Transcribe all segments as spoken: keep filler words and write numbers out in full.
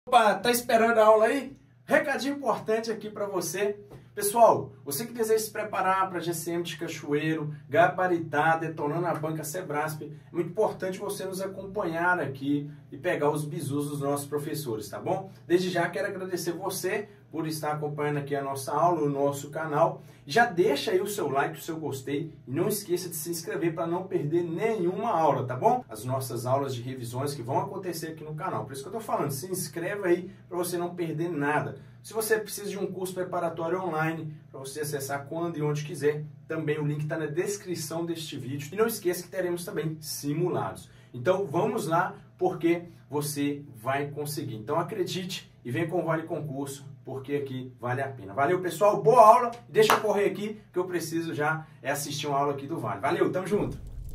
Opa, tá esperando a aula aí? Recadinho importante aqui para você. Pessoal, você que deseja se preparar para G C M de Cachoeiro, gabaritar, detonando a banca Sebrasp, é muito importante você nos acompanhar aqui e pegar os bizus dos nossos professores, tá bom? Desde já quero agradecer você por estar acompanhando aqui a nossa aula, o nosso canal. Já deixa aí o seu like, o seu gostei e não esqueça de se inscrever para não perder nenhuma aula, tá bom? As nossas aulas de revisões que vão acontecer aqui no canal. Por isso que eu tô falando, se inscreva aí para você não perder nada. Se você precisa de um curso preparatório online para você acessar quando e onde quiser, também o link está na descrição deste vídeo. E não esqueça que teremos também simulados. Então vamos lá, porque você vai conseguir. Então acredite e vem com o Vale Concurso, porque aqui vale a pena. Valeu, pessoal, boa aula. Deixa eu correr aqui, que eu preciso já é assistir uma aula aqui do Vale. Valeu, tamo junto.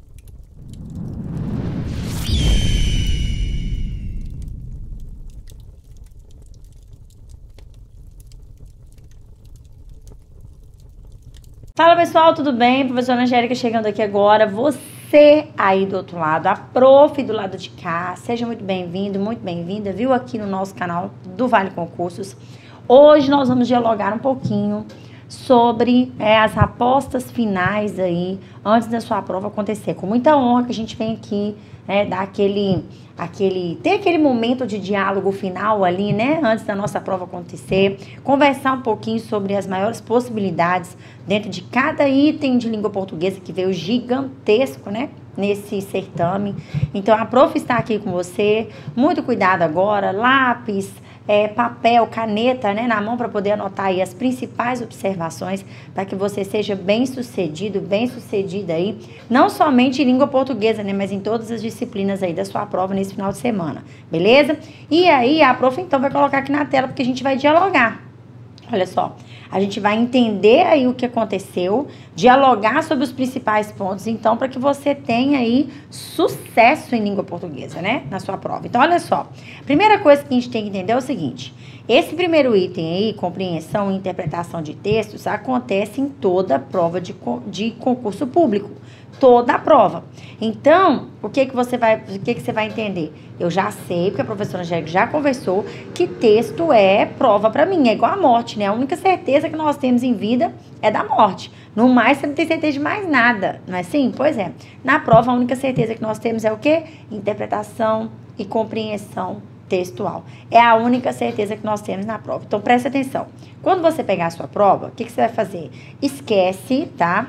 Fala pessoal, tudo bem? Professora Angélica chegando aqui agora. Você aí do outro lado, a prof do lado de cá, seja muito bem-vindo, muito bem-vinda, viu? Aqui no nosso canal do Vale Concursos. Hoje nós vamos dialogar um pouquinho sobre é, as apostas finais aí, antes da sua prova acontecer. Com muita honra que a gente vem aqui, né, dar aquele, aquele, ter aquele momento de diálogo final ali, né, antes da nossa prova acontecer, conversar um pouquinho sobre as maiores possibilidades dentro de cada item de língua portuguesa que veio gigantesco, né, nesse certame. Então, a prof está aqui com você, muito cuidado agora, lápis, É, papel, caneta, né, na mão para poder anotar aí as principais observações para que você seja bem sucedido, bem sucedida aí, não somente em língua portuguesa, né, mas em todas as disciplinas aí da sua prova nesse final de semana, beleza? E aí a prof então vai colocar aqui na tela porque a gente vai dialogar. Olha só, a gente vai entender aí o que aconteceu, dialogar sobre os principais pontos, então, para que você tenha aí sucesso em língua portuguesa, né, na sua prova. Então, olha só, primeira coisa que a gente tem que entender é o seguinte: esse primeiro item aí, compreensão e interpretação de textos, acontece em toda prova de, de concurso público. Toda a prova. Então, o que que você vai, o que que você vai entender? Eu já sei, porque a professora Angélica já conversou, que texto é prova para mim, é igual a morte, né? A única certeza que nós temos em vida é da morte. No mais, você não tem certeza de mais nada, não é assim? Pois é. Na prova, a única certeza que nós temos é o quê? Interpretação e compreensão textual. É a única certeza que nós temos na prova. Então, presta atenção. Quando você pegar a sua prova, o que que você vai fazer? Esquece, tá?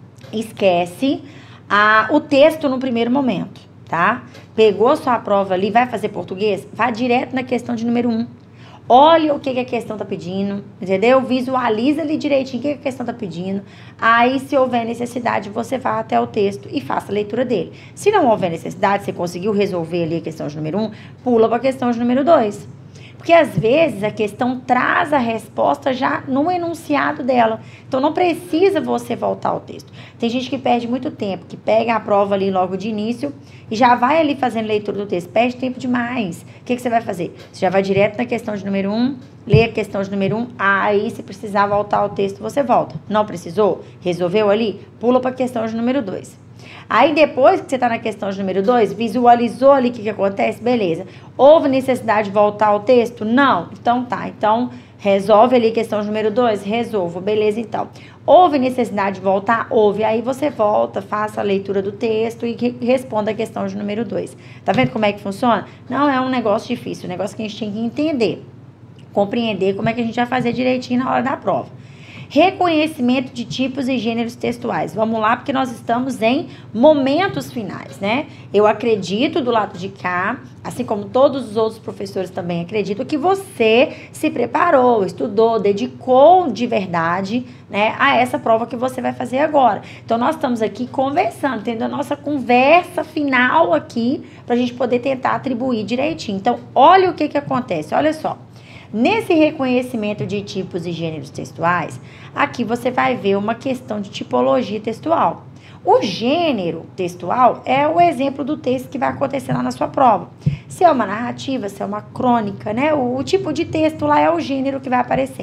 Esquece a, o texto no primeiro momento, tá? Pegou sua prova ali, vai fazer português? Vá direto na questão de número um. Olha o que, que a questão tá pedindo, entendeu? Visualiza ali direitinho o que, que a questão tá pedindo. Aí, se houver necessidade, você vá até o texto e faça a leitura dele. Se não houver necessidade, você conseguiu resolver ali a questão de número um, pula para a questão de número dois. Porque, às vezes, a questão traz a resposta já no enunciado dela. Então, não precisa você voltar ao texto. Tem gente que perde muito tempo, que pega a prova ali logo de início e já vai ali fazendo leitura do texto. Perde tempo demais. O que que você vai fazer? Você já vai direto na questão de número um, lê a questão de número um, aí, se precisar voltar ao texto, você volta. Não precisou? Resolveu ali? Pula para a questão de número dois. Aí, depois que você está na questão de número dois, visualizou ali o que, que acontece? Beleza. Houve necessidade de voltar ao texto? Não. Então, tá. Então, resolve ali a questão de número dois? Resolvo. Beleza, então. Houve necessidade de voltar? Houve. Aí, você volta, faça a leitura do texto e responda a questão de número dois. Tá vendo como é que funciona? Não é um negócio difícil. É um negócio que a gente tem que entender. Compreender como é que a gente vai fazer direitinho na hora da prova. Reconhecimento de tipos e gêneros textuais. Vamos lá, porque nós estamos em momentos finais, né? Eu acredito do lado de cá, assim como todos os outros professores também acreditam, que você se preparou, estudou, dedicou de verdade, né, a essa prova que você vai fazer agora. Então, nós estamos aqui conversando, tendo a nossa conversa final aqui, para a gente poder tentar atribuir direitinho. Então, olha o que que acontece, olha só. Nesse reconhecimento de tipos e gêneros textuais, aqui você vai ver uma questão de tipologia textual. O gênero textual é o exemplo do texto que vai acontecer lá na sua prova. Se é uma narrativa, se é uma crônica, né? O, o tipo de texto lá é o gênero que vai aparecer.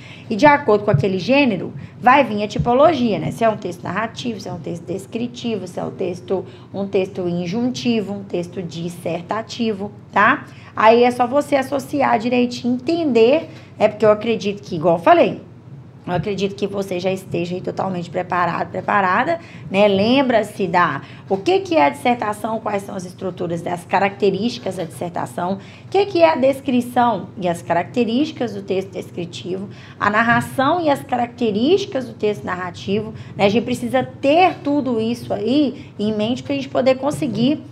E de acordo com aquele gênero, vai vir a tipologia, né? Se é um texto narrativo, se é um texto descritivo, se é um texto, um texto injuntivo, um texto dissertativo, tá? Aí é só você associar direitinho, entender, é porque eu acredito que, igual eu falei, eu acredito que você já esteja aí totalmente preparado, preparada, né? Lembra-se da o que, que é a dissertação, quais são as estruturas das características da dissertação, o que, que é a descrição e as características do texto descritivo, a narração e as características do texto narrativo, né? A gente precisa ter tudo isso aí em mente para a gente poder conseguir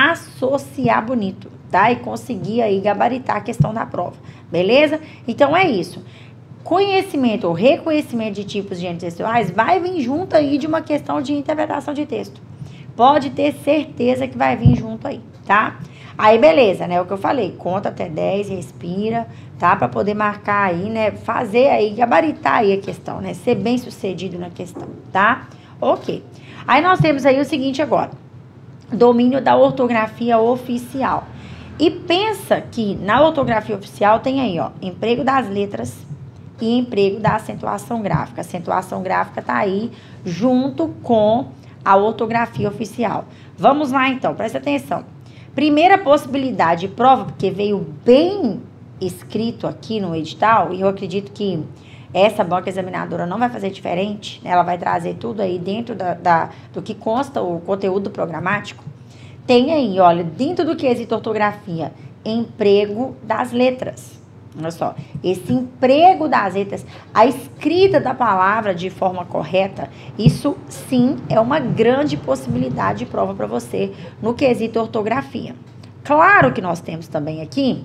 associar bonito, tá? E conseguir aí gabaritar a questão da prova, beleza? Então é isso. Conhecimento ou reconhecimento de tipos de gêneros textuais vai vir junto aí de uma questão de interpretação de texto. Pode ter certeza que vai vir junto aí, tá? Aí, beleza, né? O que eu falei, conta até dez, respira, tá? Pra poder marcar aí, né? Fazer aí, gabaritar aí a questão, né? Ser bem sucedido na questão, tá? Ok. Aí nós temos aí o seguinte agora. Domínio da ortografia oficial. E pensa que na ortografia oficial tem aí, ó, emprego das letras e emprego da acentuação gráfica. A acentuação gráfica tá aí junto com a ortografia oficial. Vamos lá então, presta atenção. Primeira possibilidade de prova, porque veio bem escrito aqui no edital, e eu acredito que essa banca examinadora não vai fazer diferente, né? Ela vai trazer tudo aí dentro da, da, do que consta o conteúdo programático. Tem aí, olha, dentro do quesito ortografia, emprego das letras. Olha só, esse emprego das letras, a escrita da palavra de forma correta, isso sim é uma grande possibilidade de prova para você no quesito ortografia. Claro que nós temos também aqui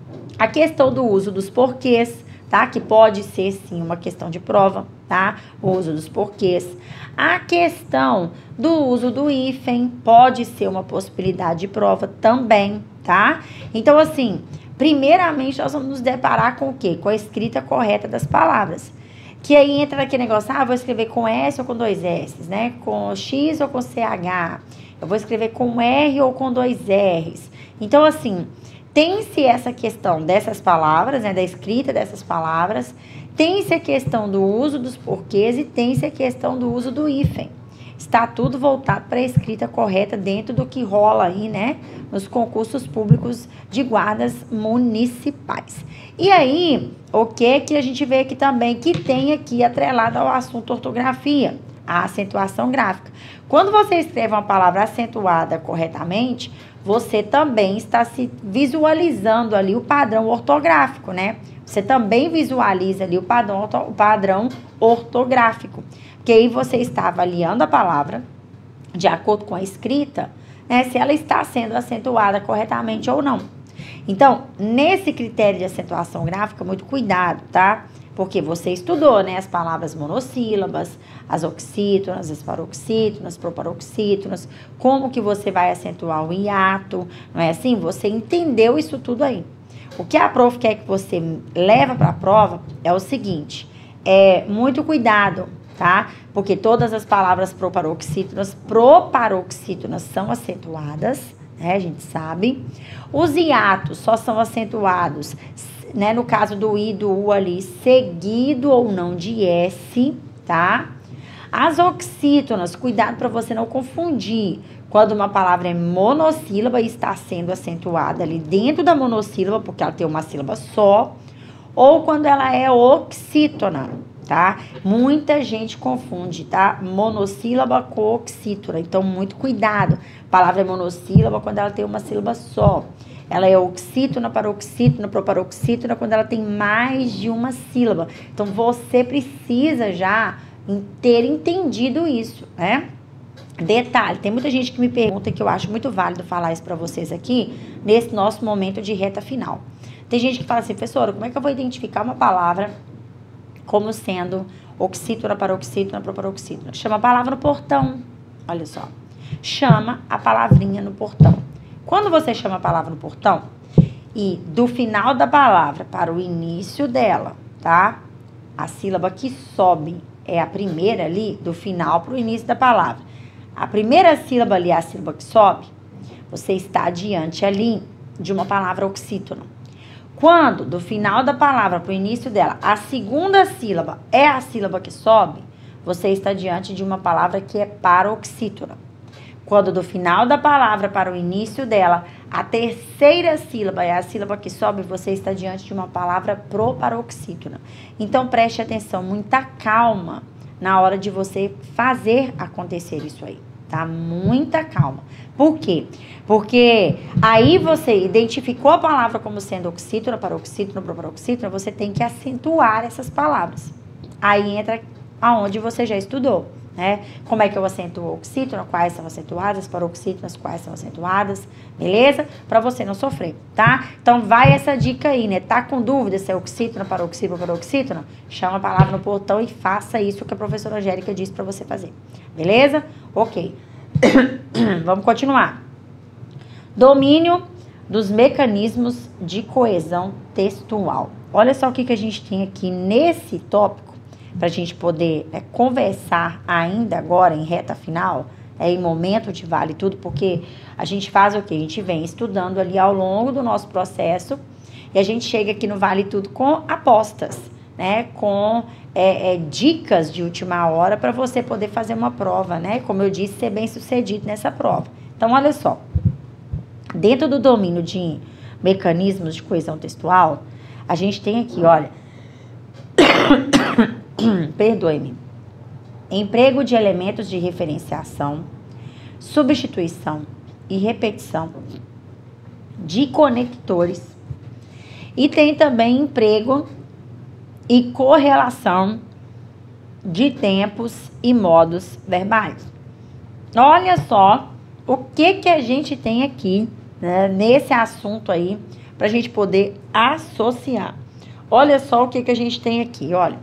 a questão do uso dos porquês, tá? Que pode ser sim uma questão de prova, tá? O uso dos porquês. A questão do uso do hífen pode ser uma possibilidade de prova também, tá? Então, assim, primeiramente, nós vamos nos deparar com o quê? Com a escrita correta das palavras. Que aí entra naquele negócio, ah, vou escrever com S ou com dois S, né? Com X ou com C H. Eu vou escrever com R ou com dois R's. Então, assim, tem-se essa questão dessas palavras, né? Da escrita dessas palavras. Tem-se a questão do uso dos porquês e tem-se a questão do uso do hífen. Está tudo voltado para a escrita correta dentro do que rola aí, né? Nos concursos públicos de guardas municipais. E aí, o que que a gente vê aqui também? Que tem aqui atrelado ao assunto ortografia, a acentuação gráfica. Quando você escreve uma palavra acentuada corretamente, você também está se visualizando ali o padrão ortográfico, né? Você também visualiza ali o padrão, o padrão ortográfico. Porque aí você está avaliando a palavra de acordo com a escrita, né, se ela está sendo acentuada corretamente ou não. Então, nesse critério de acentuação gráfica, muito cuidado, tá? Porque você estudou, né, as palavras monossílabas, as oxítonas, as paroxítonas, proparoxítonas, como que você vai acentuar o hiato, não é assim? Você entendeu isso tudo aí. O que a prof quer que você leva para a prova é o seguinte, é muito cuidado, tá? Porque todas as palavras proparoxítonas, proparoxítonas são acentuadas, né? A gente sabe. Os hiatos só são acentuados, né? No caso do I, do U ali, seguido ou não de S, tá? As oxítonas, cuidado para você não confundir. Quando uma palavra é monossílaba e está sendo acentuada ali dentro da monossílaba, porque ela tem uma sílaba só, ou quando ela é oxítona, tá? Muita gente confunde, tá? Monossílaba com oxítona, então muito cuidado. A palavra é monossílaba quando ela tem uma sílaba só. Ela é oxítona, paroxítona, proparoxítona quando ela tem mais de uma sílaba. Então você precisa já ter entendido isso, né? Detalhe, tem muita gente que me pergunta, que eu acho muito válido falar isso para vocês aqui, nesse nosso momento de reta final. Tem gente que fala assim, professora, como é que eu vou identificar uma palavra como sendo oxítona, paroxítona, proparoxítona? Chama a palavra no portão, olha só. Chama a palavrinha no portão. Quando você chama a palavra no portão, e do final da palavra para o início dela, tá? A sílaba que sobe é a primeira ali, do final para o início da palavra. A primeira sílaba ali é a sílaba que sobe, você está diante ali de uma palavra oxítona. Quando, do final da palavra para o início dela, a segunda sílaba é a sílaba que sobe, você está diante de uma palavra que é paroxítona. Quando do final da palavra para o início dela, a terceira sílaba é a sílaba que sobe, você está diante de uma palavra proparoxítona. Então, preste atenção, muita calma na hora de você fazer acontecer isso aí, tá? Muita calma. Por quê? Porque aí você identificou a palavra como sendo oxítona, paroxítona, proparoxítona, você tem que acentuar essas palavras. Aí entra aonde você já estudou. Né? Como é que eu acentuo oxítona, quais são acentuadas, paroxítonas, quais são acentuadas, beleza? Pra você não sofrer, tá? Então, vai essa dica aí, né? Tá com dúvida se é oxítona, paroxítona, paroxítona? Chama a palavra no portão e faça isso que a professora Angélica disse pra você fazer, beleza? Ok. Vamos continuar. Domínio dos mecanismos de coesão textual. Olha só o que, que a gente tem aqui nesse tópico, para a gente poder é, conversar ainda agora em reta final, é, em momento de vale tudo, porque a gente faz o quê? A gente vem estudando ali ao longo do nosso processo e a gente chega aqui no Vale Tudo com apostas, né? Com é, é, dicas de última hora para você poder fazer uma prova, né? Como eu disse, ser bem sucedido nessa prova. Então, olha só, dentro do domínio de mecanismos de coesão textual, a gente tem aqui, olha... Perdoe-me. Emprego de elementos de referenciação, substituição e repetição de conectores. E tem também emprego e correlação de tempos e modos verbais. Olha só o que, que a gente tem aqui, né, nesse assunto aí, para a gente poder associar. Olha só o que, que a gente tem aqui, olha.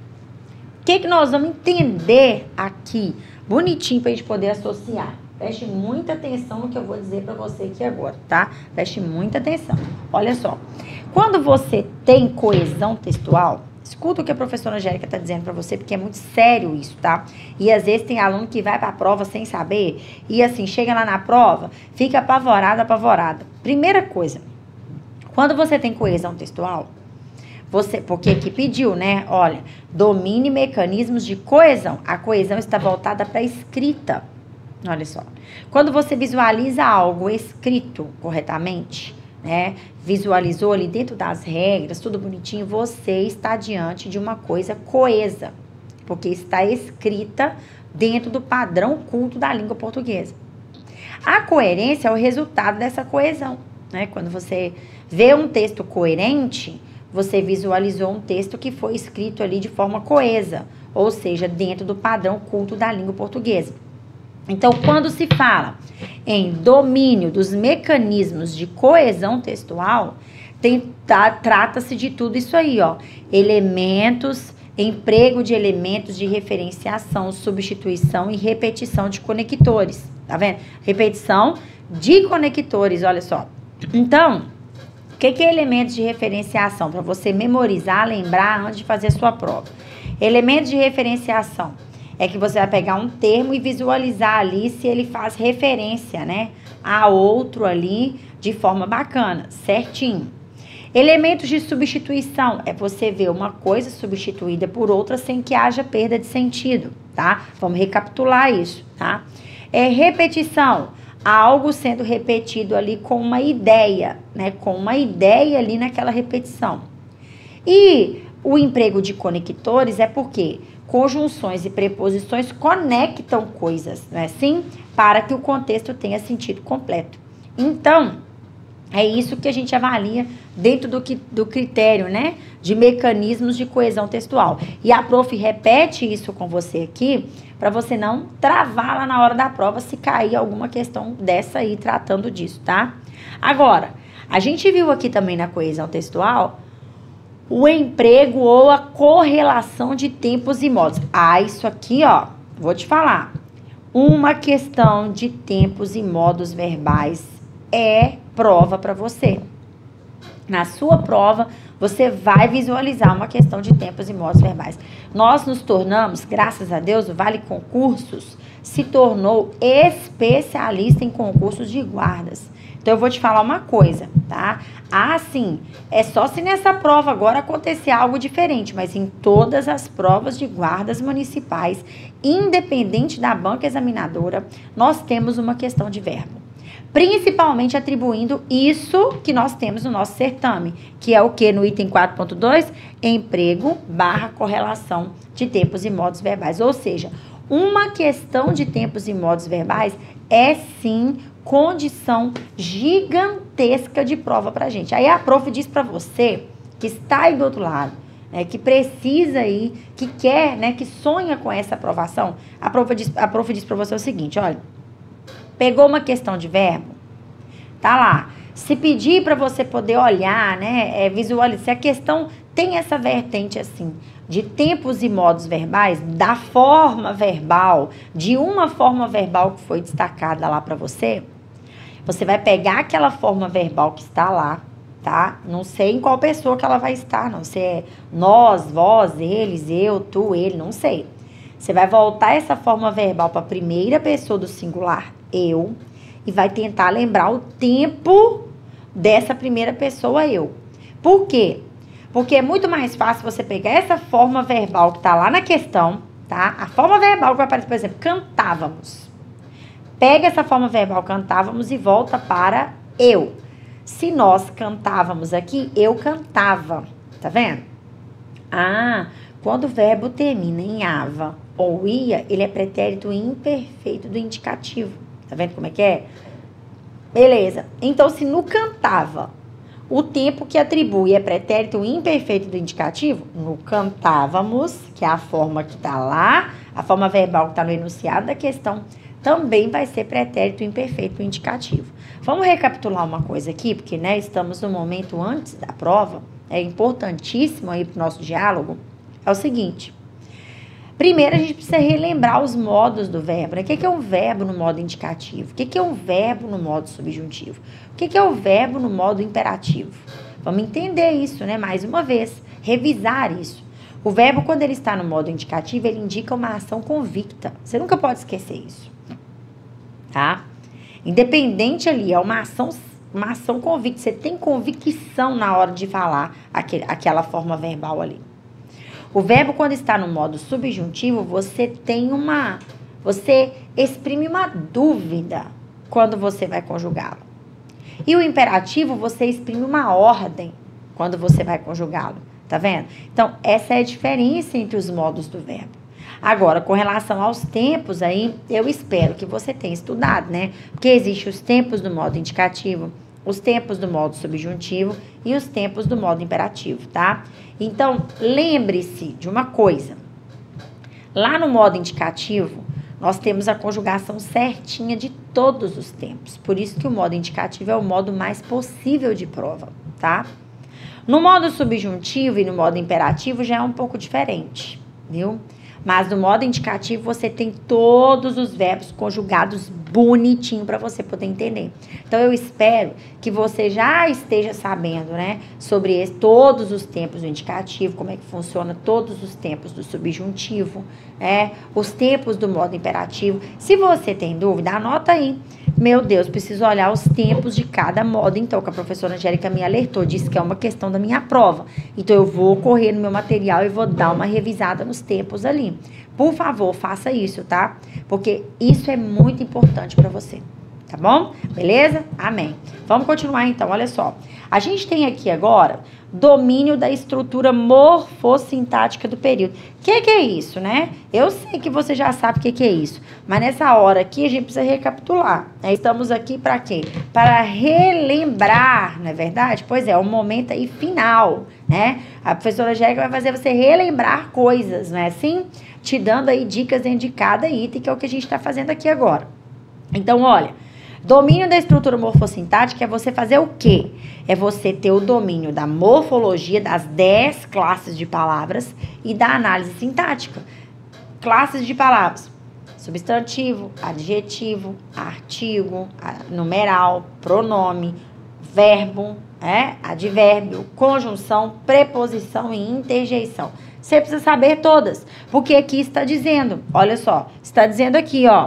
O que, que nós vamos entender aqui, bonitinho, para a gente poder associar. Preste muita atenção no que eu vou dizer para você aqui agora, tá? Preste muita atenção. Olha só. Quando você tem coesão textual, escuta o que a professora Angélica está dizendo para você, porque é muito sério isso, tá? E às vezes tem aluno que vai para a prova sem saber, e assim, chega lá na prova, fica apavorada, apavorada. Primeira coisa, quando você tem coesão textual, você, porque aqui pediu, né? Olha, domine mecanismos de coesão. A coesão está voltada para a escrita. Olha só. Quando você visualiza algo escrito corretamente, né? Visualizou ali dentro das regras, tudo bonitinho, você está diante de uma coisa coesa. Porque está escrita dentro do padrão culto da língua portuguesa. A coerência é o resultado dessa coesão, né? Quando você vê um texto coerente, você visualizou um texto que foi escrito ali de forma coesa, ou seja, dentro do padrão culto da língua portuguesa. Então, quando se fala em domínio dos mecanismos de coesão textual, tá, trata-se de tudo isso aí, ó. Elementos, emprego de elementos de referenciação, substituição e repetição de conectores, tá vendo? Repetição de conectores, olha só. Então... O que, que é elementos de referenciação? Para você memorizar, lembrar antes de fazer a sua prova. Elementos de referenciação é que você vai pegar um termo e visualizar ali se ele faz referência, né, a outro ali de forma bacana, certinho. Elementos de substituição é você ver uma coisa substituída por outra sem que haja perda de sentido, tá? Vamos recapitular isso, tá? É repetição. Algo sendo repetido ali com uma ideia, né? Com uma ideia ali naquela repetição. E o emprego de conectores é porque conjunções e preposições conectam coisas, não é assim? Para que o contexto tenha sentido completo. Então, é isso que a gente avalia dentro do, que, do critério, né? De mecanismos de coesão textual. E a prof repete isso com você aqui, para você não travar lá na hora da prova se cair alguma questão dessa aí tratando disso, tá? Agora, a gente viu aqui também na coesão textual o emprego ou a correlação de tempos e modos. Ah, isso aqui, ó, vou te falar. Uma questão de tempos e modos verbais é prova para você. Na sua prova, você vai visualizar uma questão de tempos e modos verbais. Nós nos tornamos, graças a Deus, o Vale Concursos se tornou especialista em concursos de guardas. Então, eu vou te falar uma coisa, tá? Ah, sim, é só se nessa prova agora acontecer algo diferente, mas em todas as provas de guardas municipais, independente da banca examinadora, nós temos uma questão de verbo. Principalmente atribuindo isso que nós temos no nosso certame, que é o que no item quatro ponto dois? Emprego barra correlação de tempos e modos verbais. Ou seja, uma questão de tempos e modos verbais é sim condição gigantesca de prova pra gente. Aí a prof diz pra você que está aí do outro lado, né, que precisa aí, que quer, né, que sonha com essa aprovação, a prof diz, a prof diz pra você o seguinte, olha, pegou uma questão de verbo, tá lá. Se pedir para você poder olhar, né, é, visualizar, se a questão tem essa vertente assim, de tempos e modos verbais, da forma verbal, de uma forma verbal que foi destacada lá para você, você vai pegar aquela forma verbal que está lá, tá? Não sei em qual pessoa que ela vai estar, não. Se é nós, vós, eles, eu, tu, ele, não sei. Você vai voltar essa forma verbal para a primeira pessoa do singular, eu, e vai tentar lembrar o tempo dessa primeira pessoa, eu. Por quê? Porque é muito mais fácil você pegar essa forma verbal que tá lá na questão, tá? A forma verbal que vai aparecer, por exemplo, cantávamos. Pega essa forma verbal, cantávamos, e volta para eu. Se nós cantávamos aqui, eu cantava. Tá vendo? Ah, quando o verbo termina em ava ou ia, ele é pretérito imperfeito do indicativo. Tá vendo como é que é? Beleza. Então, se no cantava, o tempo que atribui é pretérito imperfeito do indicativo, no cantávamos, que é a forma que tá lá, a forma verbal que tá no enunciado da questão, também vai ser pretérito imperfeito do indicativo. Vamos recapitular uma coisa aqui, porque, né, estamos no momento antes da prova, é importantíssimo aí pro nosso diálogo, é o seguinte. Primeiro, a gente precisa relembrar os modos do verbo. Né? O que é um verbo no modo indicativo? O que é um verbo no modo subjuntivo? O que é o verbo no modo imperativo? Vamos entender isso, né? Mais uma vez, revisar isso. O verbo, quando ele está no modo indicativo, ele indica uma ação convicta. Você nunca pode esquecer isso, tá? Independente ali, é uma ação, uma ação convicta. Você tem convicção na hora de falar aquele, aquela forma verbal ali. O verbo, quando está no modo subjuntivo, você tem uma... Você exprime uma dúvida quando você vai conjugá-lo. E o imperativo, você exprime uma ordem quando você vai conjugá-lo. Tá vendo? Então, essa é a diferença entre os modos do verbo. Agora, com relação aos tempos aí, eu espero que você tenha estudado, né? Porque existem os tempos do modo indicativo, os tempos do modo subjuntivo e os tempos do modo imperativo, tá? Então, lembre-se de uma coisa. Lá no modo indicativo, nós temos a conjugação certinha de todos os tempos. Por isso que o modo indicativo é o modo mais possível de prova, tá? No modo subjuntivo e no modo imperativo já é um pouco diferente, viu? Mas no modo indicativo você tem todos os verbos conjugados bonitinho para você poder entender. Então eu espero que você já esteja sabendo, né, sobre esse, todos os tempos do indicativo, como é que funciona todos os tempos do subjuntivo, né, os tempos do modo imperativo. Se você tem dúvida, anota aí. Meu Deus, preciso olhar os tempos de cada modo, então, que a professora Angélica me alertou, disse que é uma questão da minha prova. Então, eu vou correr no meu material e vou dar uma revisada nos tempos ali. Por favor, faça isso, tá? Porque isso é muito importante para você, tá bom? Beleza? Amém. Vamos continuar, então, olha só. A gente tem aqui agora domínio da estrutura morfossintática do período. O que, que é isso, né? Eu sei que você já sabe o que, que é isso, mas nessa hora aqui a gente precisa recapitular. Né? Estamos aqui para quê? Para relembrar, não é verdade? Pois é, o momento aí final, né? A professora Angélica vai fazer você relembrar coisas, não é assim? Te dando aí dicas dentro de cada item, que é o que a gente está fazendo aqui agora. Então, olha, domínio da estrutura morfossintática é você fazer o quê? É você ter o domínio da morfologia das dez classes de palavras e da análise sintática. Classes de palavras: substantivo, adjetivo, artigo, numeral, pronome, verbo, é, advérbio, conjunção, preposição e interjeição. Você precisa saber todas, porque aqui está dizendo, olha só, está dizendo aqui, ó,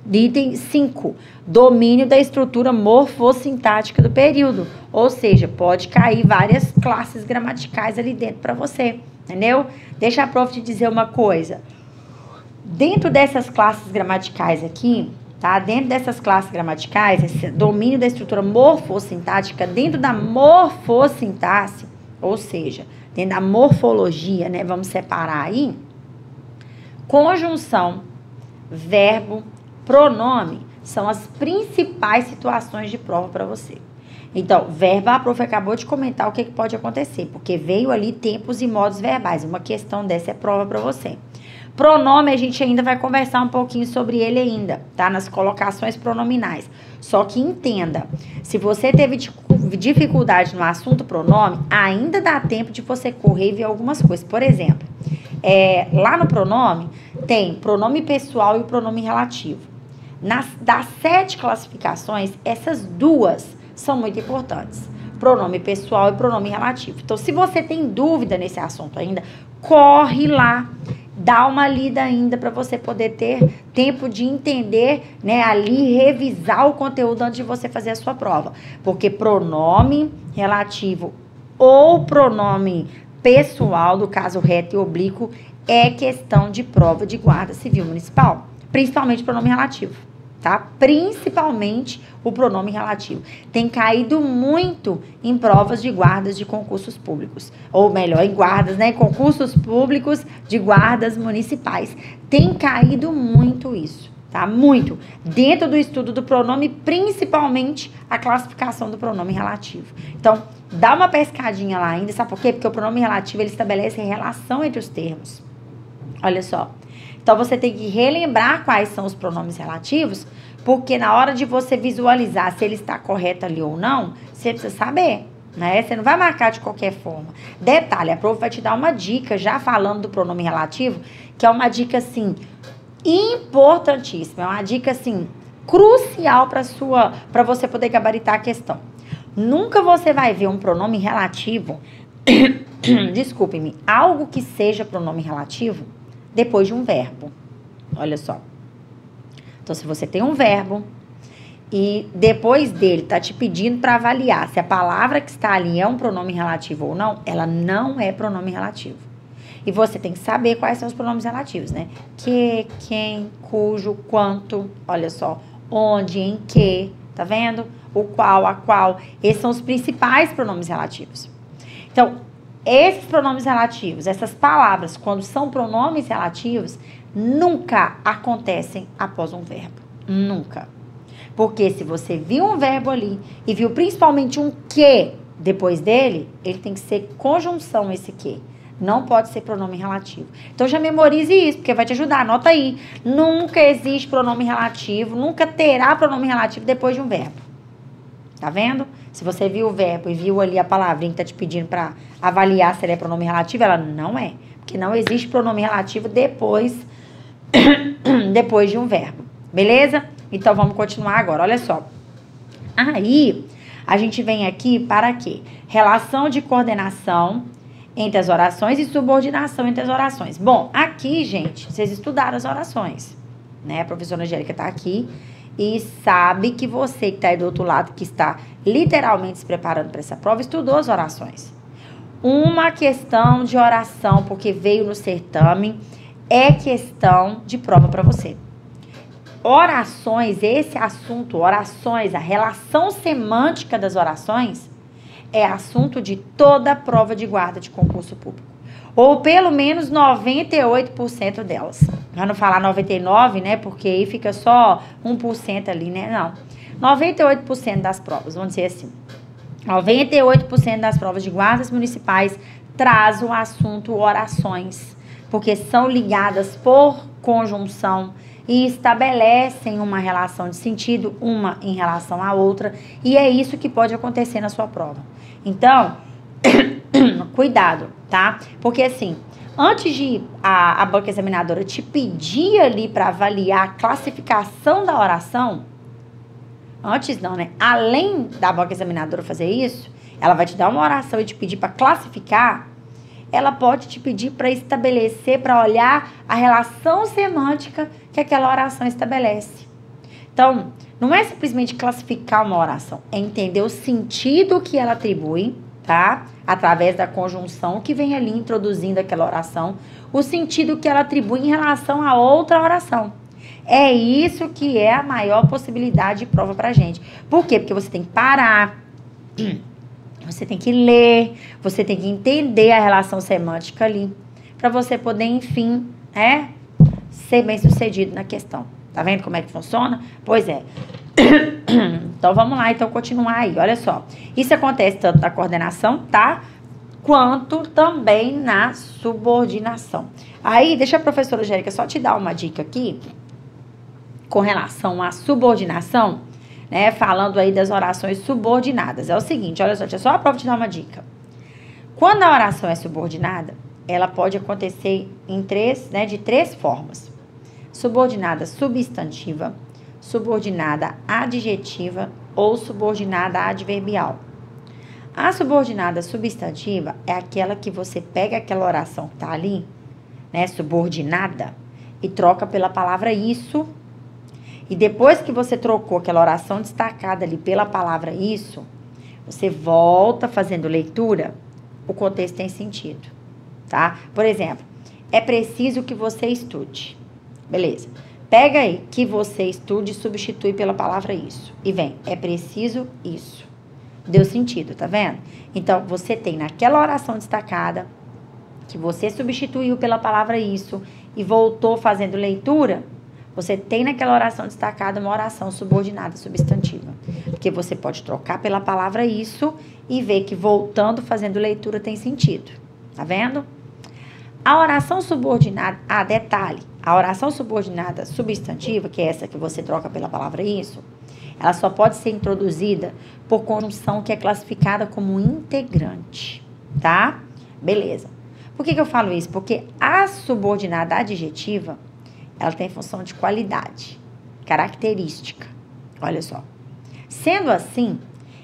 Item cinco, domínio da estrutura morfossintática do período. Ou seja, pode cair várias classes gramaticais ali dentro para você, entendeu? Deixa a prof te dizer uma coisa. Dentro dessas classes gramaticais aqui, tá? Dentro dessas classes gramaticais, esse domínio da estrutura morfossintática, dentro da morfossintaxe, ou seja, dentro da morfologia, né? Vamos separar aí. Conjunção, verbo, pronome são as principais situações de prova para você. Então, verbo, a prof acabou de comentar o que, que pode acontecer, porque veio ali tempos e modos verbais. Uma questão dessa é prova para você. Pronome, a gente ainda vai conversar um pouquinho sobre ele ainda, tá? Nas colocações pronominais. Só que entenda, se você teve dificuldade no assunto pronome, ainda dá tempo de você correr e ver algumas coisas. Por exemplo, é, lá no pronome, tem pronome pessoal e o pronome relativo. Nas, das sete classificações, essas duas são muito importantes. Pronome pessoal e pronome relativo. Então, se você tem dúvida nesse assunto ainda, corre lá, dá uma lida ainda para você poder ter tempo de entender, né, ali, revisar o conteúdo antes de você fazer a sua prova. Porque pronome relativo ou pronome pessoal, do caso reto e oblíquo, é questão de prova de guarda civil municipal. Principalmente pronome relativo. Tá? Principalmente o pronome relativo. Tem caído muito em provas de guardas de concursos públicos. Ou melhor, em guardas, né? Concursos públicos de guardas municipais. Tem caído muito isso, tá? Muito. Dentro do estudo do pronome, principalmente a classificação do pronome relativo. Então, dá uma pescadinha lá ainda, sabe por quê? Porque o pronome relativo, ele estabelece relação entre os termos. Olha só. Então, você tem que relembrar quais são os pronomes relativos, porque na hora de você visualizar se ele está correto ali ou não, você precisa saber, né? Você não vai marcar de qualquer forma. Detalhe, a prof vai te dar uma dica, já falando do pronome relativo, que é uma dica, assim, importantíssima. É uma dica, assim, crucial para sua, para você poder gabaritar a questão. Nunca você vai ver um pronome relativo, desculpe-me, algo que seja pronome relativo, depois de um verbo. Olha só. Então, se você tem um verbo e depois dele tá te pedindo para avaliar se a palavra que está ali é um pronome relativo ou não, ela não é pronome relativo. E você tem que saber quais são os pronomes relativos, né? Que, quem, cujo, quanto, olha só, onde, em que, tá vendo? O qual, a qual. Esses são os principais pronomes relativos. Então, esses pronomes relativos, essas palavras, quando são pronomes relativos, nunca acontecem após um verbo. Nunca. Porque se você viu um verbo ali e viu principalmente um que depois dele, ele tem que ser conjunção esse que. Não pode ser pronome relativo. Então já memorize isso, porque vai te ajudar. Anota aí. Nunca existe pronome relativo, nunca terá pronome relativo depois de um verbo. Tá vendo? Se você viu o verbo e viu ali a palavrinha que tá te pedindo para avaliar se ele é pronome relativo, ela não é. Porque não existe pronome relativo depois, depois de um verbo. Beleza? Então, vamos continuar agora. Olha só. Aí, a gente vem aqui para quê? Relação de coordenação entre as orações e subordinação entre as orações. Bom, aqui, gente, vocês estudaram as orações, né? A professora Angélica tá aqui e sabe que você que está aí do outro lado, que está literalmente se preparando para essa prova, estudou as orações. Uma questão de oração, porque veio no certame, é questão de prova para você. Orações, esse assunto, orações, a relação semântica das orações, é assunto de toda prova de guarda de concurso público. Ou pelo menos noventa e oito por cento delas. Pra não falar noventa e nove por cento, né? Porque aí fica só um por cento ali, né? Não. noventa e oito por cento das provas, vamos dizer assim. noventa e oito por cento das provas de guardas municipais traz o assunto orações. Porque são ligadas por conjunção e estabelecem uma relação de sentido, uma em relação à outra. E é isso que pode acontecer na sua prova. Então, cuidado, tá? Porque assim, antes de a, a banca examinadora te pedir ali para avaliar a classificação da oração, antes não, né? Além da banca examinadora fazer isso, ela vai te dar uma oração e te pedir para classificar, ela pode te pedir para estabelecer, para olhar a relação semântica que aquela oração estabelece. Então, não é simplesmente classificar uma oração, é entender o sentido que ela atribui, tá? Através da conjunção que vem ali introduzindo aquela oração, o sentido que ela atribui em relação a outra oração. É isso que é a maior possibilidade de prova pra gente. Por quê? Porque você tem que parar, você tem que ler, você tem que entender a relação semântica ali, para você poder, enfim, é, ser bem sucedido na questão. Tá vendo como é que funciona? Pois é. Então, vamos lá, então, continuar aí. Olha só. Isso acontece tanto na coordenação, tá? Quanto também na subordinação. Aí, deixa a professora Gérica só te dar uma dica aqui, com relação à subordinação, né? Falando aí das orações subordinadas. É o seguinte, olha só, deixa só a prova te dar uma dica. Quando a oração é subordinada, ela pode acontecer em três, né, de três formas. Subordinada substantiva, subordinada adjetiva ou subordinada adverbial. A subordinada substantiva é aquela que você pega aquela oração que tá ali, né, subordinada, e troca pela palavra isso. E depois que você trocou aquela oração destacada ali pela palavra isso, você volta fazendo leitura, o contexto tem sentido, tá? Por exemplo, é preciso que você estude. Beleza. Pega aí, que você estude e substitui pela palavra isso. E vem, é preciso isso. Deu sentido, tá vendo? Então, você tem naquela oração destacada, que você substituiu pela palavra isso e voltou fazendo leitura, você tem naquela oração destacada uma oração subordinada substantiva. Porque você pode trocar pela palavra isso e ver que voltando fazendo leitura tem sentido. Tá vendo? A oração subordinada, ah, detalhe, a oração subordinada substantiva, que é essa que você troca pela palavra isso, ela só pode ser introduzida por conjunção que é classificada como integrante, tá? Beleza. Por que que eu falo isso? Porque a subordinada adjetiva, ela tem função de qualidade, característica. Olha só. Sendo assim,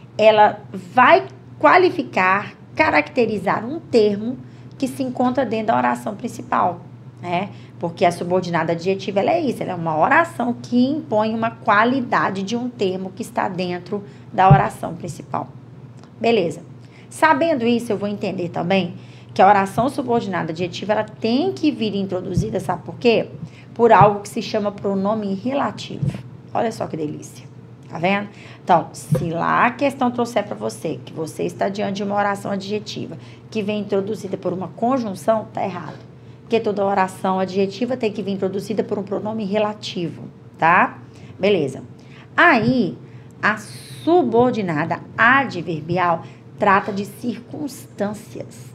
ela vai qualificar, caracterizar um termo que se encontra dentro da oração principal, né? Porque a subordinada adjetiva, ela é isso, ela é uma oração que impõe uma qualidade de um termo que está dentro da oração principal. Beleza. Sabendo isso, eu vou entender também que a oração subordinada adjetiva, ela tem que vir introduzida, sabe por quê? Por algo que se chama pronome relativo. Olha só que delícia. Tá vendo? Então, se lá a questão trouxer para você que você está diante de uma oração adjetiva que vem introduzida por uma conjunção, tá errado. Porque toda oração adjetiva tem que vir introduzida por um pronome relativo, tá? Beleza. Aí, a subordinada adverbial trata de circunstâncias.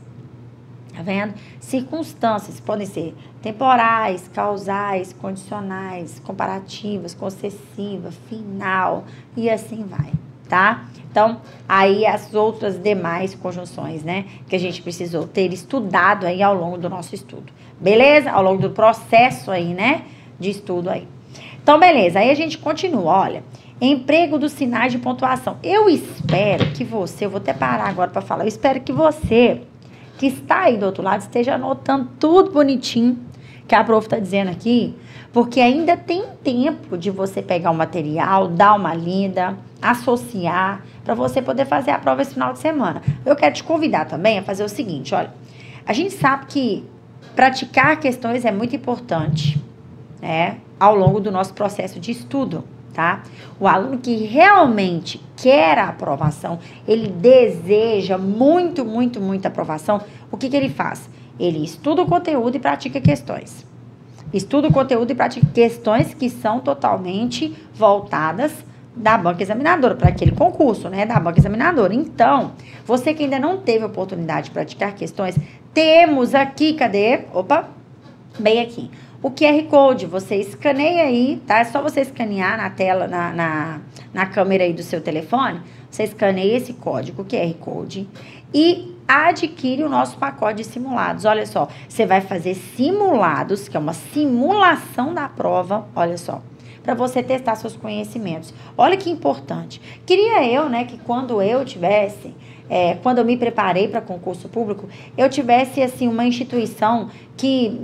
Tá vendo? Circunstâncias podem ser temporais, causais, condicionais, comparativas, concessiva, final e assim vai, tá? Então, aí as outras demais conjunções, né? Que a gente precisou ter estudado aí ao longo do nosso estudo. Beleza? Ao longo do processo aí, né? De estudo aí. Então, beleza. Aí a gente continua, olha. Emprego dos sinais de pontuação. Eu espero que você, eu vou até parar agora para falar, eu espero que você que está aí do outro lado esteja anotando tudo bonitinho que a prof está dizendo aqui, porque ainda tem tempo de você pegar o material, dar uma lida, associar, para você poder fazer a prova esse final de semana. Eu quero te convidar também a fazer o seguinte, olha, a gente sabe que praticar questões é muito importante, né, ao longo do nosso processo de estudo, tá? O aluno que realmente quer a aprovação, ele deseja muito, muito, muito aprovação, o que que ele faz? Ele estuda o conteúdo e pratica questões. Estuda o conteúdo e pratica questões que são totalmente voltadas da banca examinadora, para aquele concurso, né, da banca examinadora. Então, você que ainda não teve a oportunidade de praticar questões, temos aqui, cadê? Opa, bem aqui. O Q R Code, você escaneia aí, tá? É só você escanear na tela, na, na, na câmera aí do seu telefone, você escaneia esse código, Q R Code, e adquire o nosso pacote de simulados. Olha só, você vai fazer simulados, que é uma simulação da prova, olha só, para você testar seus conhecimentos. Olha que importante. Queria eu, né, que quando eu tivesse... É, quando eu me preparei para concurso público, eu tivesse, assim, uma instituição que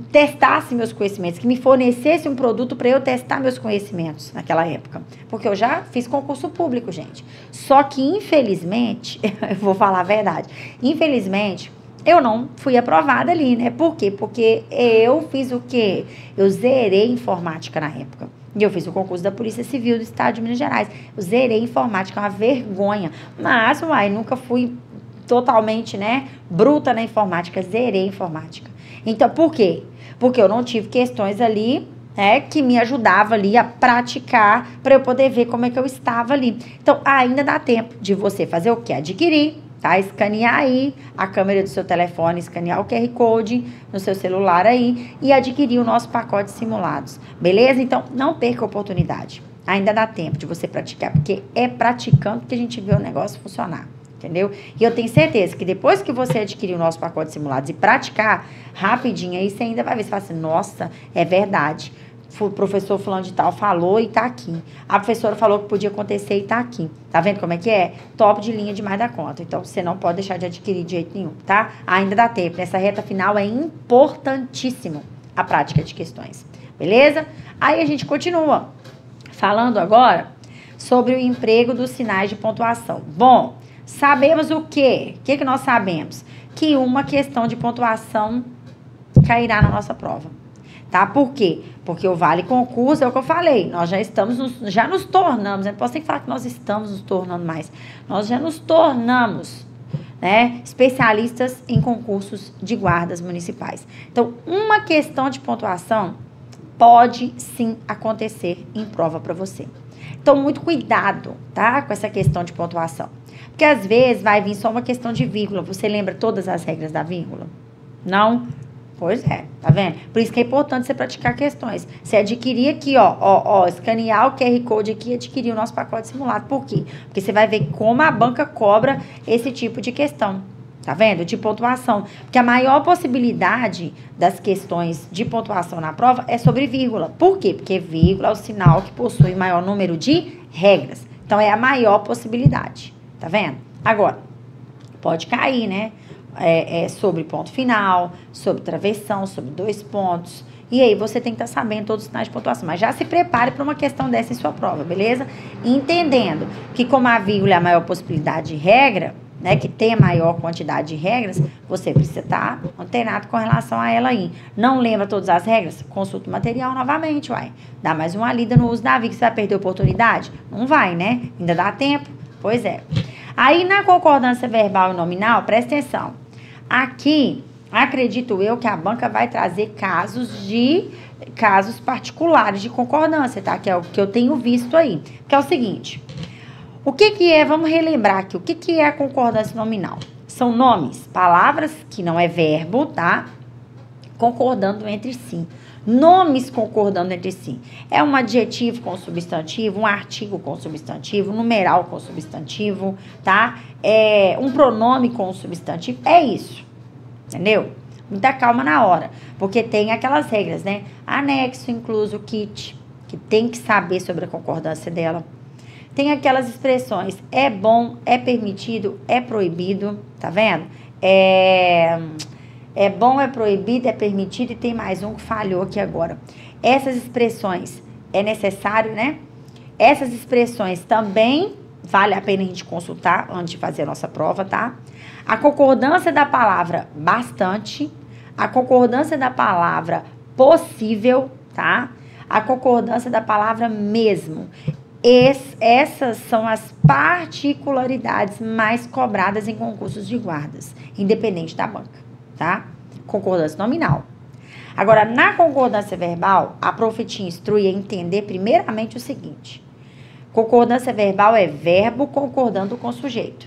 testasse meus conhecimentos, que me fornecesse um produto para eu testar meus conhecimentos naquela época. Porque eu já fiz concurso público, gente. Só que, infelizmente, eu vou falar a verdade, infelizmente, eu não fui aprovada ali, né? Por quê? Porque eu fiz o quê? Eu zerei informática na época. E eu fiz o concurso da Polícia Civil do Estado de Minas Gerais. Eu zerei informática, é uma vergonha. Mas, uai, nunca fui totalmente, né, bruta na informática, zerei informática. Então, por quê? Porque eu não tive questões ali, né, que me ajudavam ali a praticar para eu poder ver como é que eu estava ali. Então, ainda dá tempo de você fazer o quê? Adquirir, tá? Escanear aí a câmera do seu telefone, escanear o Q R Code no seu celular aí e adquirir o nosso pacote de simulados, beleza? Então, não perca a oportunidade. Ainda dá tempo de você praticar, porque é praticando que a gente vê o negócio funcionar. Entendeu? E eu tenho certeza que depois que você adquirir o nosso pacote de simulados e praticar rapidinho, aí você ainda vai ver, você fala assim, nossa, é verdade. O professor fulano de tal falou e tá aqui. A professora falou que podia acontecer e tá aqui. Tá vendo como é que é? Top de linha demais da conta. Então, você não pode deixar de adquirir de jeito nenhum, tá? Ainda dá tempo. Nessa reta final é importantíssimo a prática de questões. Beleza? Aí a gente continua falando agora sobre o emprego dos sinais de pontuação. Bom, sabemos o quê? O que, que nós sabemos? Que uma questão de pontuação cairá na nossa prova. Tá? Por quê? Porque o Vale Concurso, é o que eu falei, nós já estamos, nos, já nos tornamos, eu não posso nem falar que nós estamos nos tornando mais, nós já nos tornamos, né, especialistas em concursos de guardas municipais. Então, uma questão de pontuação pode sim acontecer em prova para você. Então, muito cuidado, tá, com essa questão de pontuação. Porque às vezes vai vir só uma questão de vírgula. Você lembra todas as regras da vírgula? Não? Pois é, tá vendo? Por isso que é importante você praticar questões. Você adquirir aqui, ó, ó, ó, escanear o Q R Code aqui e adquirir o nosso pacote simulado. Por quê? Porque você vai ver como a banca cobra esse tipo de questão. Tá vendo? De pontuação. Porque a maior possibilidade das questões de pontuação na prova é sobre vírgula. Por quê? Porque vírgula é o sinal que possui maior número de regras. Então, é a maior possibilidade. Tá vendo? Agora, pode cair, né? É, é sobre ponto final, sobre travessão, sobre dois pontos. E aí, você tem que estar sabendo todos os sinais de pontuação. Mas já se prepare para uma questão dessa em sua prova, beleza? Entendendo que como a vírgula é a maior possibilidade de regra, né, que tem a maior quantidade de regras, você precisa estar antenado com relação a ela aí. Não lembra todas as regras? Consulta o material novamente, uai. Dá mais uma lida no uso da vírgula, que você vai perder a oportunidade? Não vai, né? Ainda dá tempo? Pois é. Aí, na concordância verbal e nominal, presta atenção. Aqui, acredito eu que a banca vai trazer casos de casos particulares de concordância, tá? Que é o que eu tenho visto aí. Que é o seguinte, o que que é, vamos relembrar aqui, o que que é a concordância nominal? São nomes, palavras que não é verbo, tá? Concordando entre si. Nomes concordando entre si. É um adjetivo com substantivo, um artigo com substantivo, um numeral com substantivo, tá? É um pronome com substantivo. É isso, entendeu? Muita calma na hora, porque tem aquelas regras, né? Anexo, incluso, kit, que tem que saber sobre a concordância dela. Tem aquelas expressões, é bom, é permitido, é proibido, tá vendo? É... É bom, é proibido, é permitido e tem mais um que falhou aqui agora. Essas expressões é necessário, né? Essas expressões também vale a pena a gente consultar antes de fazer a nossa prova, tá? A concordância da palavra bastante, a concordância da palavra possível, tá? A concordância da palavra mesmo. Es, essas são as particularidades mais cobradas em concursos de guardas, independente da banca. Tá? Concordância nominal. Agora, na concordância verbal, a prof te instrui a entender primeiramente o seguinte. Concordância verbal é verbo concordando com o sujeito.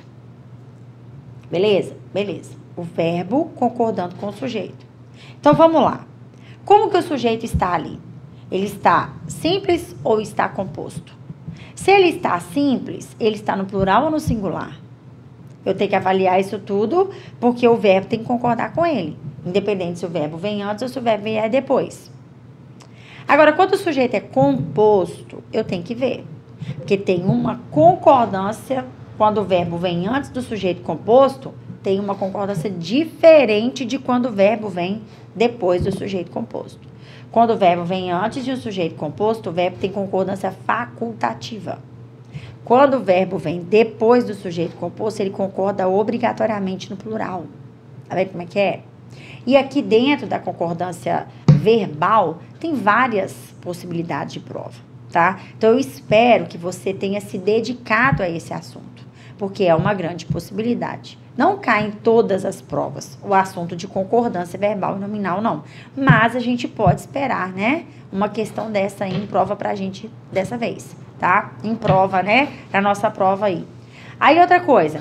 Beleza? Beleza. O verbo concordando com o sujeito. Então, vamos lá. Como que o sujeito está ali? Ele está simples ou está composto? Se ele está simples, ele está no plural ou no singular? Eu tenho que avaliar isso tudo, porque o verbo tem que concordar com ele. Independente se o verbo vem antes ou se o verbo vier depois. Agora, quando o sujeito é composto, eu tenho que ver. Porque tem uma concordância, quando o verbo vem antes do sujeito composto, tem uma concordância diferente de quando o verbo vem depois do sujeito composto. Quando o verbo vem antes de um sujeito composto, o verbo tem concordância facultativa. Quando o verbo vem depois do sujeito composto, ele concorda obrigatoriamente no plural. Tá vendo como é que é? E aqui dentro da concordância verbal, tem várias possibilidades de prova, tá? Então, eu espero que você tenha se dedicado a esse assunto, porque é uma grande possibilidade. Não cai em todas as provas o assunto de concordância verbal e nominal, não. Mas a gente pode esperar, né? Uma questão dessa aí em prova pra gente dessa vez, tá? Em prova, né? Pra nossa prova aí. Aí, outra coisa.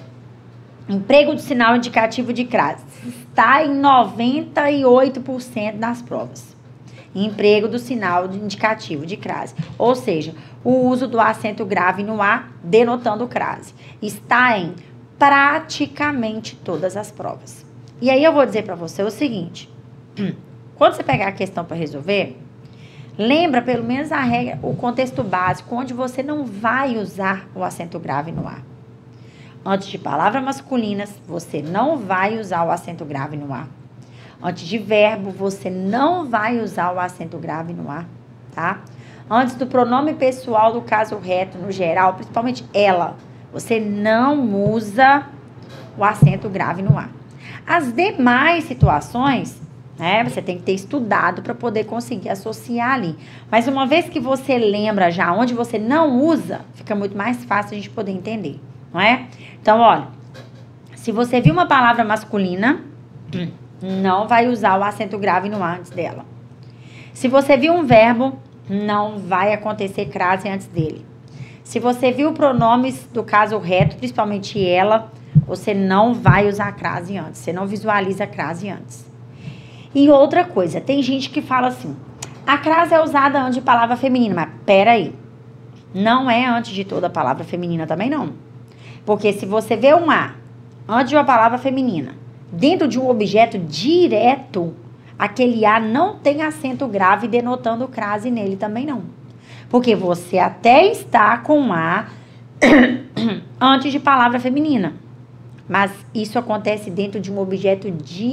Emprego do sinal indicativo de crase. Está em noventa e oito por cento das provas. Emprego do sinal indicativo de crase. Ou seja, o uso do acento grave no A, denotando crase. Está em praticamente todas as provas. E aí eu vou dizer para você o seguinte. Quando você pegar a questão para resolver, lembra pelo menos a regra, o contexto básico, onde você não vai usar o acento grave no A. Antes de palavras masculinas, você não vai usar o acento grave no A. Antes de verbo, você não vai usar o acento grave no A, tá? Antes do pronome pessoal do caso reto, no geral, principalmente ela, você não usa o acento grave no A. As demais situações, né, você tem que ter estudado para poder conseguir associar ali. Mas uma vez que você lembra já onde você não usa, fica muito mais fácil a gente poder entender, não é? Então, olha, se você viu uma palavra masculina, não vai usar o acento grave no A antes dela. Se você viu um verbo, não vai acontecer crase antes dele. Se você viu pronomes do caso reto, principalmente ela, você não vai usar a crase antes. Você não visualiza a crase antes. E outra coisa, tem gente que fala assim, a crase é usada antes de palavra feminina, mas peraí, não é antes de toda palavra feminina também não. Porque se você vê um A antes de uma palavra feminina, dentro de um objeto direto, aquele A não tem acento grave denotando crase nele também não. Porque você até está com A antes de palavra feminina. Mas isso acontece dentro de um objeto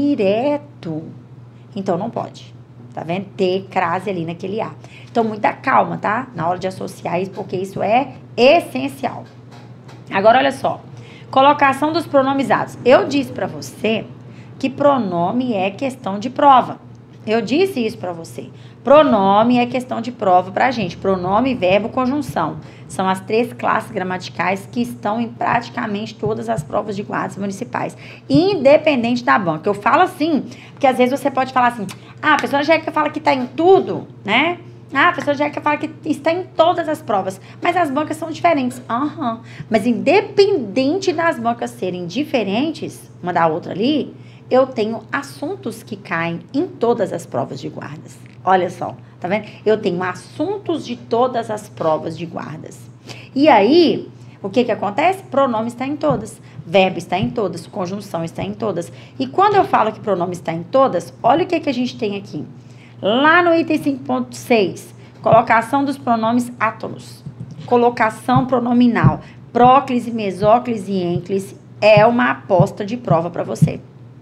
direto. Então, não pode. Tá vendo? Ter crase ali naquele A. Então, muita calma, tá? Na hora de associar isso, porque isso é essencial. Agora, olha só. Colocação dos pronomizados. Eu disse pra você que pronome é questão de prova. Eu disse isso pra você. Pronome é questão de prova pra gente. Pronome, verbo, conjunção. São as três classes gramaticais que estão em praticamente todas as provas de guardas municipais. Independente da banca. Eu falo assim, porque às vezes você pode falar assim, ah, a professora Angélica fala que está em tudo, né? Ah, a professora Angélica fala que está em todas as provas. Mas as bancas são diferentes. Aham. Uhum. Mas independente das bancas serem diferentes, uma da outra ali, eu tenho assuntos que caem em todas as provas de guardas. Olha só, tá vendo? Eu tenho assuntos de todas as provas de guardas. E aí, o que que acontece? Pronome está em todas, verbo está em todas, conjunção está em todas. E quando eu falo que pronome está em todas, olha o que que a gente tem aqui. Lá no item cinco ponto seis, colocação dos pronomes átonos, colocação pronominal, próclise, mesóclise e ênclise, é uma aposta de prova para você.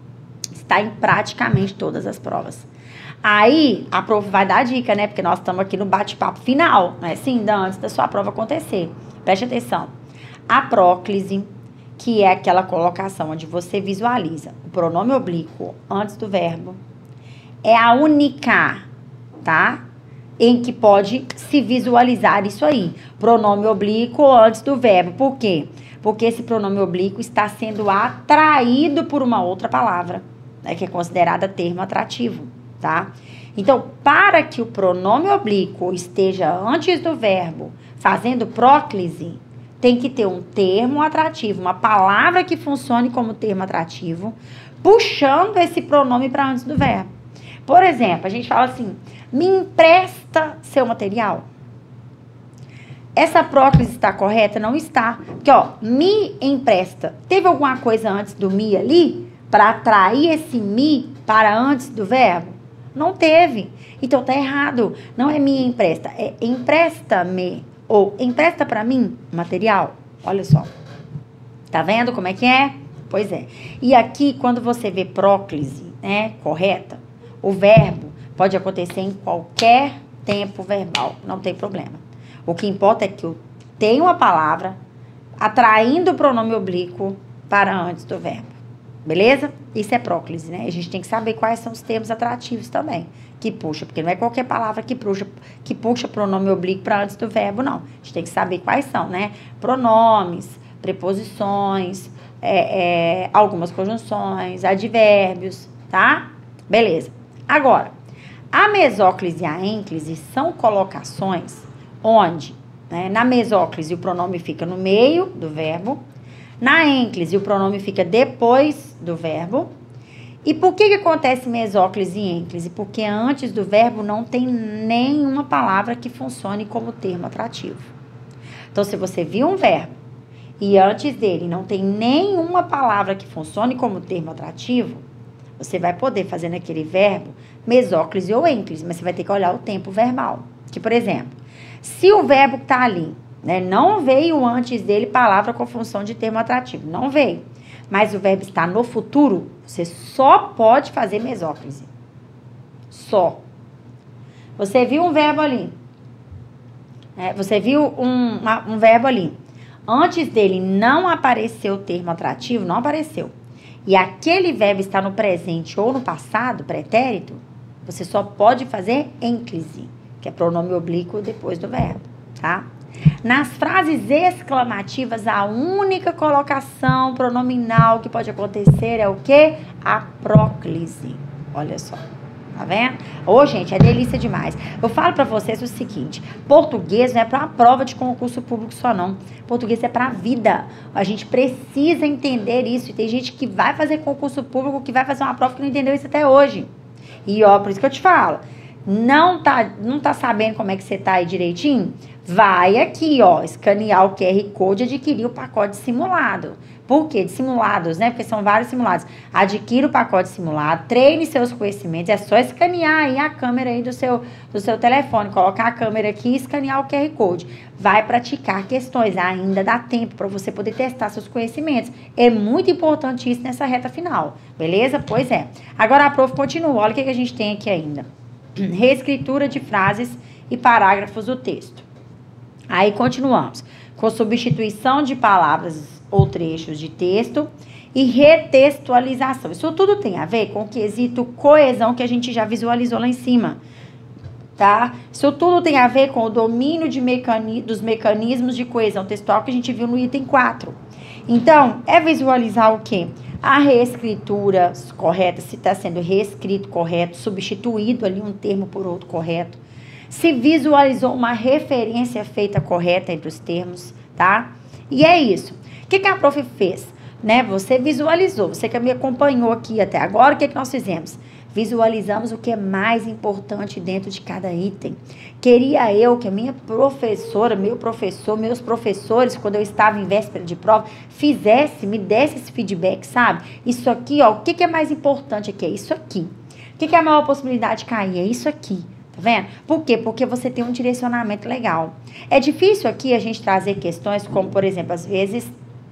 Está em praticamente todas as provas. Aí, a prof vai dar dica, né? Porque nós estamos aqui no bate-papo final, né? Sim, antes da sua prova acontecer. Preste atenção. A próclise, que é aquela colocação onde você visualiza o pronome oblíquo antes do verbo, é a única, tá? Em que pode se visualizar isso aí. Pronome oblíquo antes do verbo. Por quê? Porque esse pronome oblíquo está sendo atraído por uma outra palavra, né, que é considerada termo atrativo, tá? Então, para que o pronome oblíquo esteja antes do verbo, fazendo próclise, tem que ter um termo atrativo, uma palavra que funcione como termo atrativo, puxando esse pronome para antes do verbo. Por exemplo, a gente fala assim, me empresta seu material. Essa próclise está correta? Não está. Porque, ó, me empresta. Teve alguma coisa antes do me ali para atrair esse me para antes do verbo? Não teve. Então, tá errado. Não é me empresta, é empresta-me. Ou empresta para mim material. Olha só. Tá vendo como é que é? Pois é. E aqui, quando você vê próclise, né, correta, O verbo pode acontecer em qualquer tempo verbal, não tem problema. O que importa é que eu tenho a palavra atraindo o pronome oblíquo para antes do verbo. Beleza? Isso é próclise, né? A gente tem que saber quais são os termos atrativos também. Que puxa, porque não é qualquer palavra que puxa, que puxa pronome oblíquo para antes do verbo, não. A gente tem que saber quais são, né? Pronomes, preposições, é, é, algumas conjunções, advérbios, tá? Beleza. Agora, a mesóclise e a ênclise são colocações onde, né, na mesóclise o pronome fica no meio do verbo, na ênclise o pronome fica depois do verbo. E por que que acontece mesóclise e ênclise? Porque antes do verbo não tem nenhuma palavra que funcione como termo atrativo. Então, se você viu um verbo e antes dele não tem nenhuma palavra que funcione como termo atrativo, você vai poder fazer naquele verbo mesóclise ou ênclise, mas você vai ter que olhar o tempo verbal. Que, por exemplo, se o verbo que está ali, né, não veio antes dele palavra com função de termo atrativo, não veio, mas o verbo está no futuro, você só pode fazer mesóclise. Só. Você viu um verbo ali. É, você viu um, uma, um verbo ali. Antes dele não apareceu o termo atrativo, não apareceu. E aquele verbo está no presente ou no passado, pretérito, você só pode fazer ênclise, que é pronome oblíquo depois do verbo, tá? Nas frases exclamativas, a única colocação pronominal que pode acontecer é o quê? A próclise. Olha só. Tá vendo? Ô, gente, é delícia demais. Eu falo pra vocês o seguinte, português não é pra uma prova de concurso público só, não. Português é pra vida. A gente precisa entender isso. E tem gente que vai fazer concurso público, que vai fazer uma prova que não entendeu isso até hoje. E, ó, por isso que eu te falo, não tá, não tá sabendo como é que você tá aí direitinho? Vai aqui, ó, escanear o Q R Code e adquirir o pacote simulado. Por quê? De simulados, né? Porque são vários simulados. Adquira o pacote simulado, treine seus conhecimentos. É só escanear aí a câmera aí do seu, do seu telefone. Colocar a câmera aqui e escanear o Q R Code. Vai praticar questões. Ainda dá tempo para você poder testar seus conhecimentos. É muito importante isso nessa reta final. Beleza? Pois é. Agora a prof continua. Olha o que, que a gente tem aqui ainda. Reescritura de frases e parágrafos do texto. Aí continuamos. Com substituição de palavras ou trechos de texto e retextualização. Isso tudo tem a ver com o quesito coesão que a gente já visualizou lá em cima, tá? Isso tudo tem a ver com o domínio de mecani- dos mecanismos de coesão textual que a gente viu no item quatro. Então, é visualizar o quê? A reescritura correta, se está sendo reescrito correto, substituído ali um termo por outro correto. Se visualizou uma referência feita correta entre os termos, tá? E é isso. O que, que a prof fez? Né? Você visualizou, você que me acompanhou aqui até agora, o que, que nós fizemos? Visualizamos o que é mais importante dentro de cada item. Queria eu que a minha professora, meu professor, meus professores, quando eu estava em véspera de prova, fizesse, me desse esse feedback, sabe? Isso aqui, ó, o que, que é mais importante aqui? É isso aqui. O que, que é a maior possibilidade de cair? É isso aqui. Tá vendo? Por quê? Porque você tem um direcionamento legal. É difícil aqui a gente trazer questões como, por exemplo, às vezes,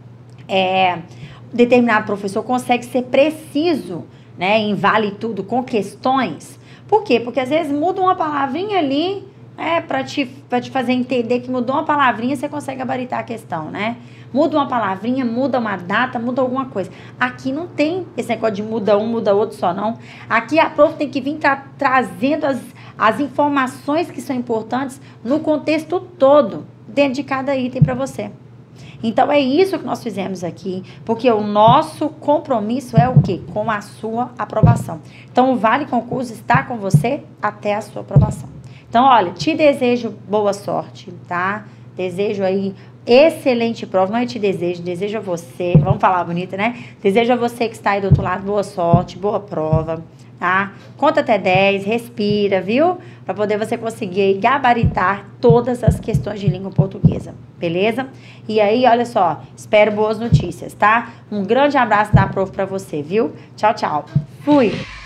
é, determinado professor consegue ser preciso, né, em vale tudo com questões. Por quê? Porque às vezes muda uma palavrinha ali, é, para te, pra te fazer entender que mudou uma palavrinha, você consegue gabaritar a questão, né? Muda uma palavrinha, muda uma data, muda alguma coisa. Aqui não tem esse negócio de muda um, muda outro só, não. Aqui a prof tem que vir tra trazendo as, as informações que são importantes no contexto todo, dentro de cada item para você. Então, é isso que nós fizemos aqui, porque o nosso compromisso é o quê? Com a sua aprovação. Então, o Vale Concurso está com você até a sua aprovação. Então, olha, te desejo boa sorte, tá? Desejo aí excelente prova, não é te desejo, desejo a você, vamos falar bonito, né? Desejo a você que está aí do outro lado, boa sorte, boa prova, tá? Conta até dez, respira, viu? Para poder você conseguir gabaritar todas as questões de língua portuguesa, beleza? E aí, olha só, espero boas notícias, tá? Um grande abraço da prof para você, viu? Tchau, tchau. Fui!